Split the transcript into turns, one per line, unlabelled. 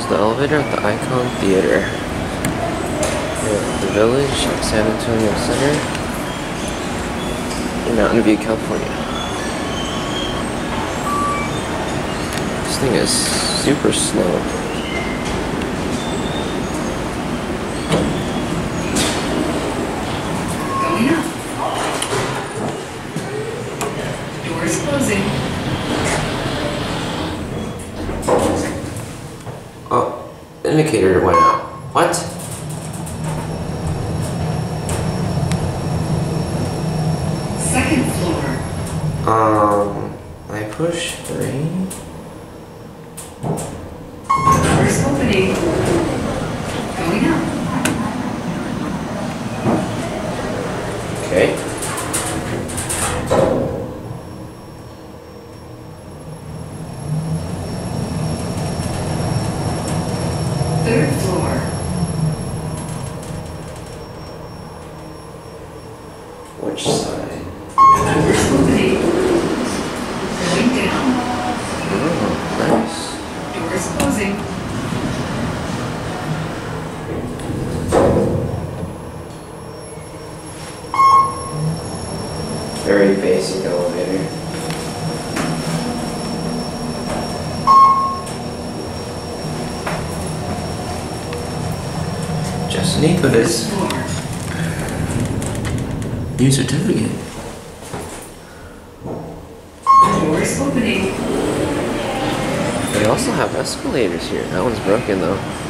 the elevator at the Icon Theater. Here at the Village, San Antonio Center, in Mountain View, California. This thing is super slow.
Going up. Doors closing.
Oh, indicator went out. What?
Second floor.
I push 3.
Doors opening. Going up.
Okay.
Third floor.
Which side?
Doors opening. Going down.
Oh, nice.
Doors closing.
Very basic elevator. Just an EcoDisc.
Floor.
New certificate.
Doors opening.
They also have escalators here. That one's broken though.